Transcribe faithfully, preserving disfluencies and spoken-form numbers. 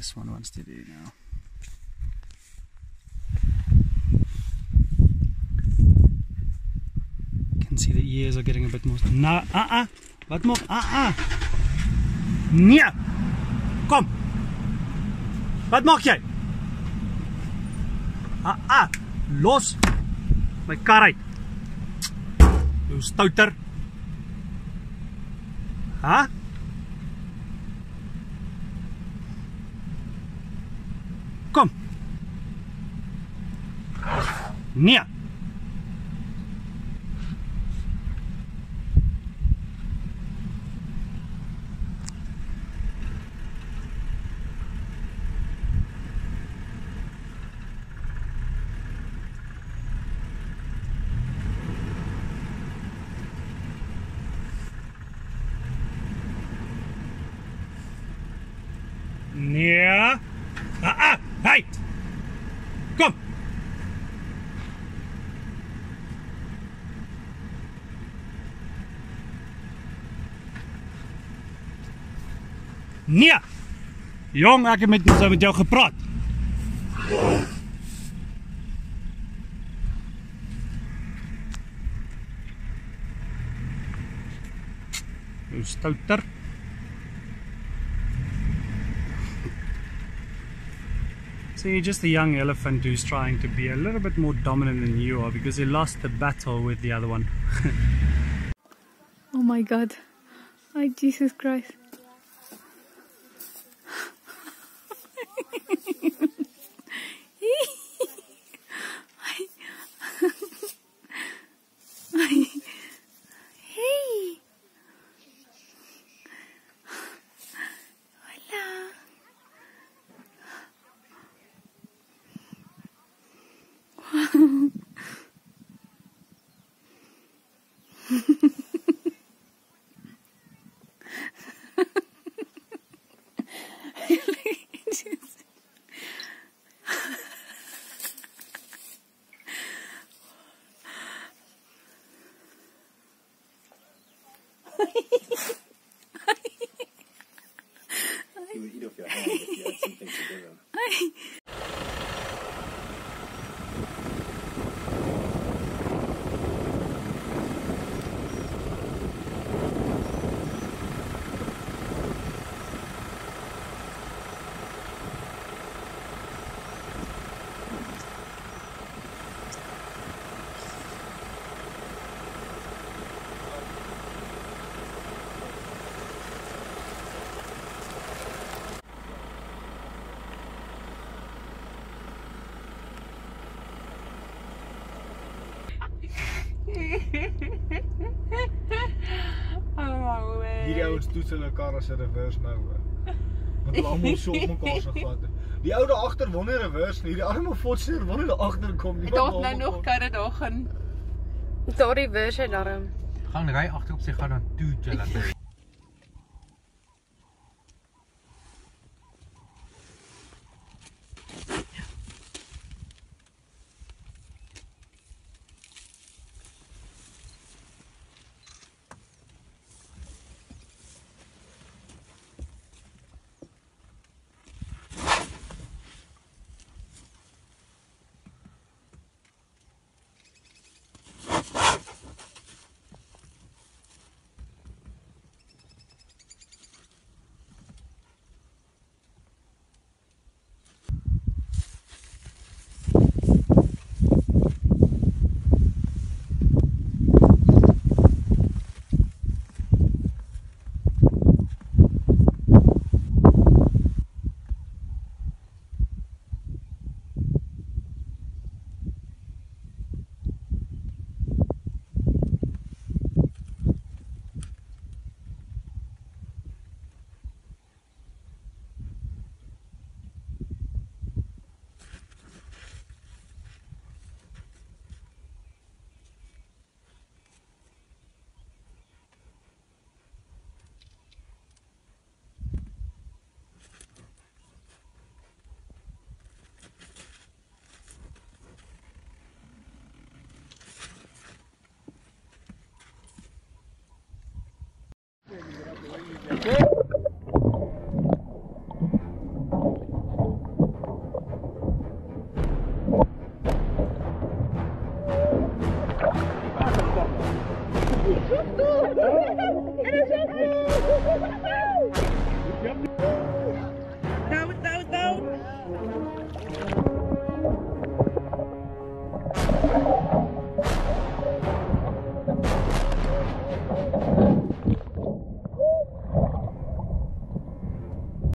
this one wants to do now. You can see the ears are getting a bit more. No, uh-uh. Wat maak? Uh-uh. Nee. Kom. Wat maak jy? Uh-uh. Los my kar uit. Jou stouter. Ha? Kom. Nee. Nee. Ah, ah, hey. Kom. Nee. Jong, ek het met, met jou gepraat. Jou stouter. So you're just a young elephant who's trying to be a little bit more dominant than you are because he lost the battle with the other one. Oh my God. Oh, Jesus Christ. You would eat off your hand if you had something to do them. Oh, Hierdie ouens toets hulle kar as 'n reverse nou. Want hulle almal so op mekaar se gat. Die ou daar agter wonder reverse nie. Die arme fotser wonder daar agter kom nie. Daar nou nog karre daar gaan. Daar reverse daarom. Gaan ry agter op sy gat dan toe julle. Okay.